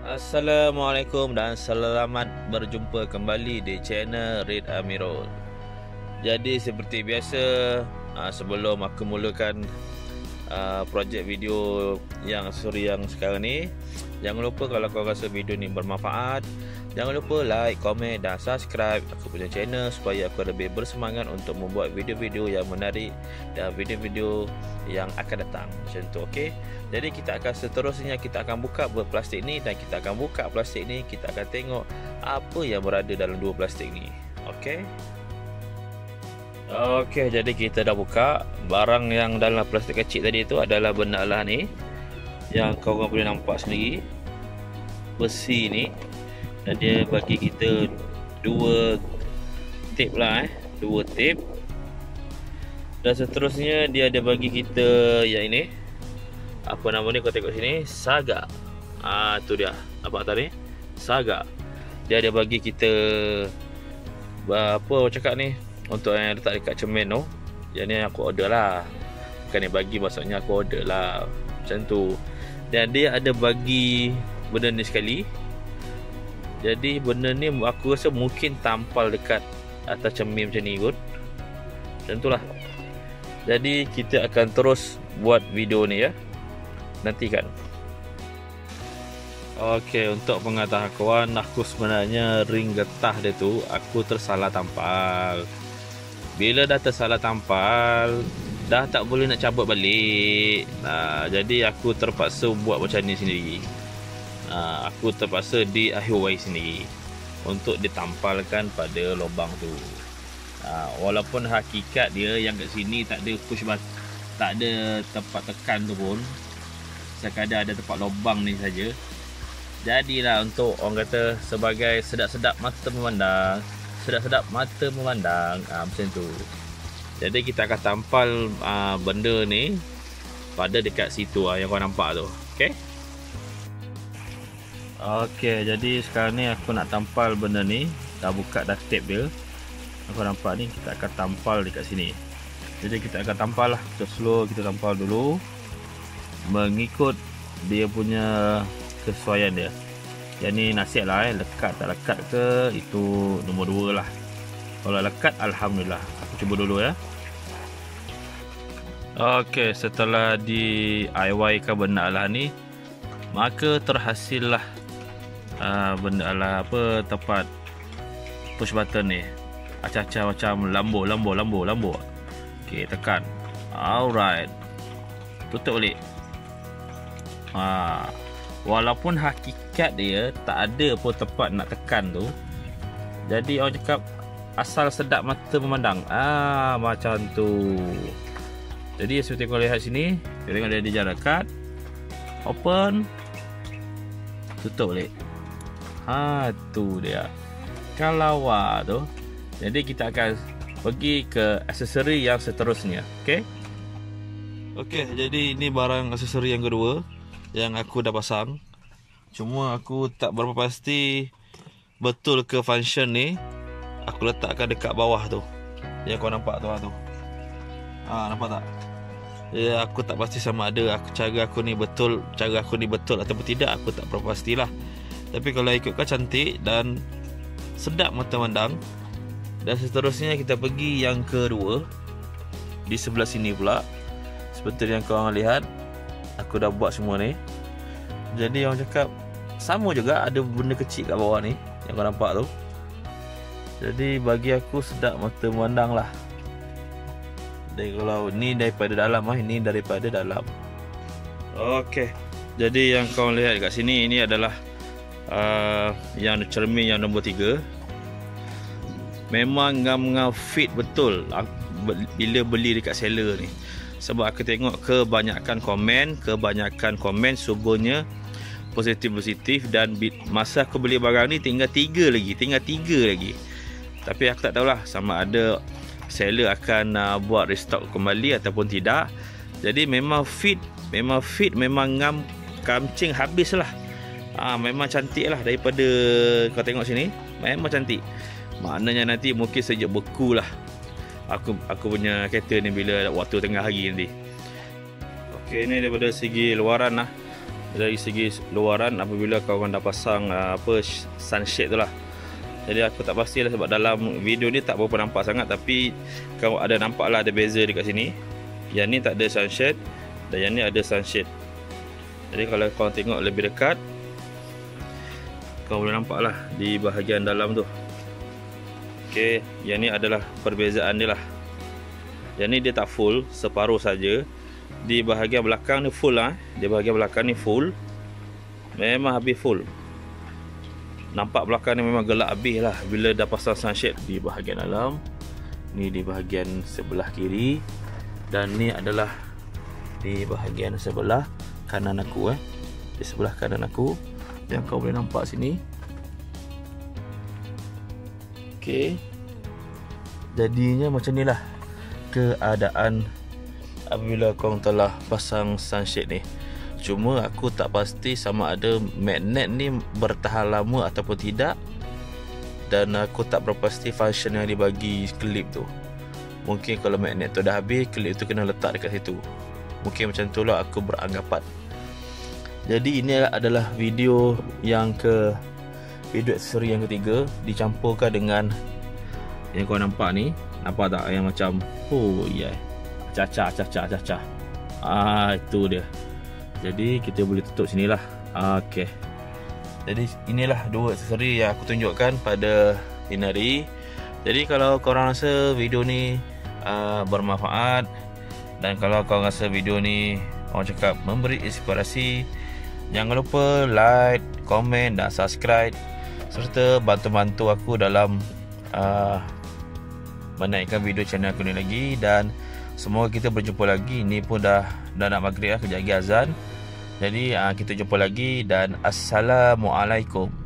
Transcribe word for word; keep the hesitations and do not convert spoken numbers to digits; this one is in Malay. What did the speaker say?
Assalamualaikum dan selamat berjumpa kembali di channel Red Amirul. Jadi seperti biasa, sebelum aku mulakan projek video yang suri yang sekarang ni, jangan lupa kalau kau rasa video ni bermanfaat, jangan lupa like, komen dan subscribe aku punya channel supaya aku lebih bersemangat untuk membuat video-video yang menarik dan video-video yang akan datang. Macam tu, okey. Jadi kita akan seterusnya kita akan buka plastik ni dan kita akan buka plastik ni, kita akan tengok apa yang berada dalam dua plastik ni. Okey. Okey, jadi kita dah buka. Barang yang dalam plastik kecil tadi tu adalah benda lah ni. Yang kau orang boleh nampak sendiri. Besi ni. Dan dia bagi kita dua tip lah eh. Dua tip. Dan seterusnya dia ada bagi kita yang ini. Apa nama ni kau tengok sini? Saga. Ah tu dia. Nampak tadi? Saga. Dia ada bagi kita apa orang cakap ni? Untuk yang letak dekat cermin tu. Yang ni aku order lah. Bukan dia bagi, maksudnya aku order lah. Macam tu. Dan dia ada bagi benda ni sekali. Jadi benda ni aku rasa mungkin tampal dekat atas cermin macam ni kot. Macam tu lah. Jadi kita akan terus buat video ni ya. Nantikan. Okey, untuk pengetahuan aku sebenarnya ring getah dia tu aku tersalah tampal. Bila dah tersalah tampal, dah tak boleh nak cabut balik. Nah, jadi aku terpaksa buat macam ni sendiri. Nah, aku terpaksa di I O I sendiri untuk ditampalkan pada lubang tu. Nah, walaupun hakikat dia yang kat sini tak ada push button, tak ada tempat tekan tu pun, sekadar ada tempat lubang ni saja. Jadilah untuk orang kata sebagai sedap-sedap mata memandang, sedap-sedap mata memandang, ha, macam tu. Jadi kita akan tampal ha, benda ni pada dekat situ ha, yang kau nampak tu. Okey. Okey, jadi sekarang ni aku nak tampal benda ni. Dah buka dah tape dia. Aku nampak ni kita akan tampal dekat sini. Jadi kita akan tampal lah. Kita slow, kita tampal dulu mengikut dia punya kesesuaian dia. Yang ni nasihat lah eh, lekat tak lekat ke, itu nombor dua lah. Kalau lekat, alhamdulillah. Aku cuba dulu ya. Okey, setelah di I Y kan benda alah ni, maka terhasil lah uh, benda alah apa tempat push button ni. Acah-acah macam lambu, lambu, lambu, lambu. Okey, tekan. Alright. Tutup balik. Ha, walaupun hakikat dia tak ada pun tempat nak tekan tu. Jadi orang cakap asal sedap mata memandang. Ah, macam tu. Jadi seperti kau lihat sini, kita tengok dia di jalan dekat. Open. Tutup balik. Ha, tu dia. Kalawar tu. Jadi kita akan pergi ke aksesori yang seterusnya. Okey. Okey, jadi ini barang aksesori yang kedua yang aku dah pasang. Cuma aku tak berapa pasti betul ke function ni. Aku letakkan dekat bawah tu. Yang kau nampak tu, tu. Ha, nampak tak? Ya, aku tak pasti sama ada aku cara aku ni betul, cara aku ni betul ataupun tidak, aku tak berapa pastilah. Tapi kalau ikutkan cantik dan sedap mata mandang. Dan seterusnya kita pergi yang kedua. Di sebelah sini pula. Seperti yang kau orang lihat, aku dah buat semua ni. Jadi orang cakap sama juga, ada benda kecil kat bawah ni yang kau nampak tu. Jadi bagi aku sedap mata memandang lah. Dan kalau ni daripada dalam lah, ini daripada dalam. Okey. Jadi yang kau lihat kat sini, ini adalah uh, yang cermin yang nombor tiga. Memang ngam-ngam fit betul bila beli dekat seller ni. Sebab aku tengok kebanyakan komen, kebanyakan komen subuhnya positif-positif. Dan masa aku beli barang ni tinggal tiga lagi, tinggal tiga lagi. Tapi aku tak tahulah sama ada seller akan uh, buat restock kembali ataupun tidak. Jadi memang fit, memang fit, memang ngam kamcing habis lah. uh, Memang cantik lah daripada kau tengok sini. Memang cantik. Maknanya nanti mungkin sejak beku lah Aku aku punya kereta ni bila waktu tengah hari nanti. Okey, ni daripada segi luaran lah. dari segi luaran apabila kawan dah pasang uh, apa sunshade tu lah. Jadi aku tak pastilah sebab dalam video ni tak berapa nampak sangat, tapi kau ada nampak lah ada beza dekat sini. Yang ni tak ada sunshade dan yang ni ada sunshade. Jadi kalau kau tengok lebih dekat, kau boleh nampak lah di bahagian dalam tu. Okey, yang ni adalah perbezaan dia lah. Yang ni dia tak full, separuh saja. Di bahagian belakang ni full lah. Di bahagian belakang ni full. Memang habis full. Nampak belakang ni memang gelap habis lah bila dah pasang sunshade. Di bahagian dalam, ni di bahagian sebelah kiri, dan ni adalah di bahagian sebelah kanan aku eh. Di sebelah kanan aku yang kau boleh nampak sini. Okey. Jadinya macam ni lah keadaan apabila kau telah pasang sunshade ni. Cuma aku tak pasti sama ada magnet ni bertahan lama ataupun tidak, dan aku tak berapa pasti function yang dibagi klip tu. Mungkin kalau magnet tu dah habis, klip tu kena letak dekat situ. Mungkin macam tu lah aku beranggapan. Jadi ini adalah video yang ke video aksesori yang ketiga, dicampurkan dengan yang kau nampak ni. Nampak tak yang macam oh yeah, acah-acah acah-acah acah-acah. Ah, itu dia. Jadi kita boleh tutup sinilah. Okey. Jadi inilah dua aksesori yang aku tunjukkan pada ini hari. Jadi kalau korang rasa video ni uh, bermanfaat, dan kalau korang rasa video ni orang cakap memberi inspirasi, jangan lupa like, komen dan subscribe, serta bantu-bantu aku dalam uh, menaikkan video channel aku ni lagi. Dan semoga kita berjumpa lagi. Ni pun dah dah nak maghrib lah, kejap lagi azan. Jadi uh, kita jumpa lagi dan assalamualaikum.